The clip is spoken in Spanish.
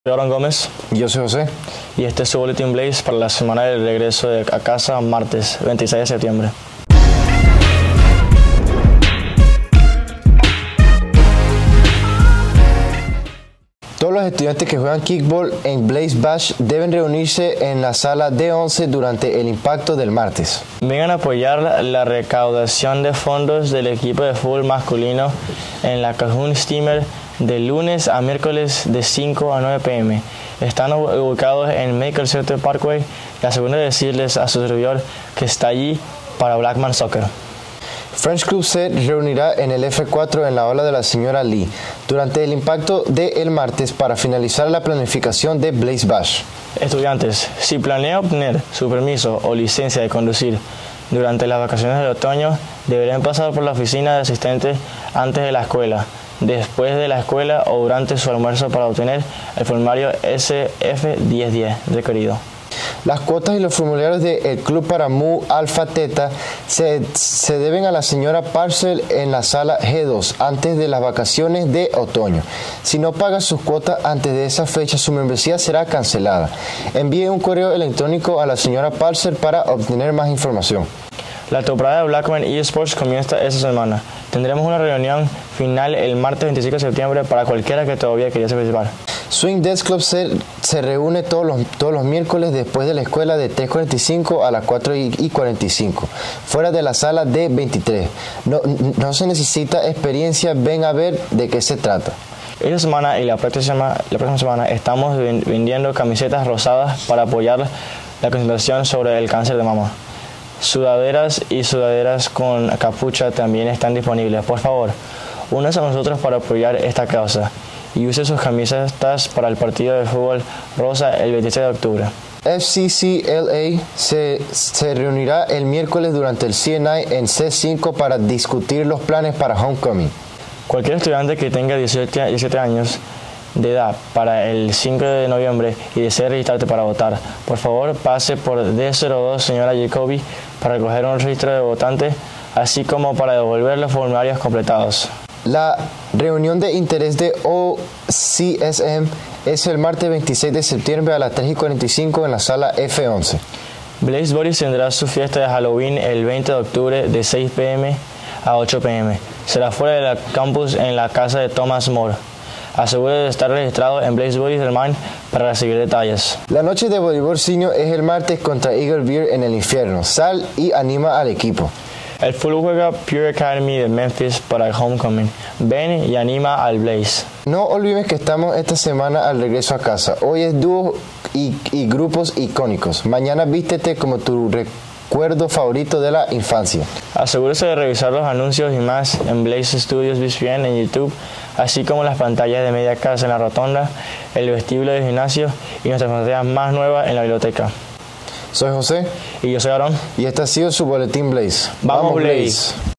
Soy Aaron Gómez Yo soy José. y este es su Boletín Blaze para la semana del regreso a casa martes 26 de septiembre. Todos los estudiantes que juegan kickball en Blaze Bash deben reunirse en la sala D11 durante el impacto del martes. Vengan a apoyar la recaudación de fondos del equipo de fútbol masculino en la Cajun Steamer de lunes a miércoles de 5 a 9 p.m. Están ubicados en Maker Center Parkway y asegúrense de decirles a su servidor que está allí para Blackman Soccer. French Club se reunirá en el F4 en la ola de la señora Lee durante el impacto del martes para finalizar la planificación de Blaze Bash. Estudiantes, si planean obtener su permiso o licencia de conducir durante las vacaciones de otoño, deberán pasar por la oficina de asistente antes de la escuela, después de la escuela o durante su almuerzo para obtener el formulario SF1010 requerido. Las cuotas y los formularios del Club para Mu Alpha Theta se deben a la señora Parcel en la sala G2 antes de las vacaciones de otoño. Si no paga sus cuotas antes de esa fecha, su membresía será cancelada. Envíe un correo electrónico a la señora Parcel para obtener más información. La temporada de Blackman eSports comienza esta semana. Tendremos una reunión final el martes 25 de septiembre para cualquiera que todavía queriese participar. Swing Dance Club se reúne todos los miércoles después de la escuela de 3:45 a las 4:45, fuera de la sala D23. No se necesita experiencia, ven a ver de qué se trata. Esta semana y la próxima semana estamos vendiendo camisetas rosadas para apoyar la concientización sobre el cáncer de mama. Sudaderas y sudaderas con capucha también están disponibles. Por favor, únanse a nosotros para apoyar esta causa y use sus camisetas para el partido de fútbol rosa el 26 de octubre. FCCLA se reunirá el miércoles durante el CNI en C5 para discutir los planes para Homecoming. Cualquier estudiante que tenga 17 años de edad para el 5 de noviembre y desee registrarte para votar, por favor pase por D02 señora Jacoby para recoger un registro de votante, así como para devolver los formularios completados. La reunión de interés de OCSM es el martes 26 de septiembre a las 3:45 en la sala F11. Blaze Boys tendrá su fiesta de Halloween el 20 de octubre de 6 p.m. a 8 p.m. Será fuera de la campus en la casa de Thomas More. Asegúrese de estar registrado en Blaze Boys del Main para recibir detalles. La noche de voleibol senior es el martes contra Eagle Beer en el infierno. Sal y anima al equipo. El fútbol juega Pure Academy de Memphis para el Homecoming. Ven y anima al Blaze. No olvides que estamos esta semana al regreso a casa. Hoy es dúo y grupos icónicos. Mañana vístete como tu recuerdo favorito de la infancia. Asegúrese de revisar los anuncios y más en Blaze Studios VPN en YouTube, así como las pantallas de media casa en la rotonda, el vestíbulo del gimnasio y nuestras pantallas más nuevas en la biblioteca. Soy José Y yo soy Aaron. y este ha sido su Boletín Blaze. ¡Vamos, Blaze!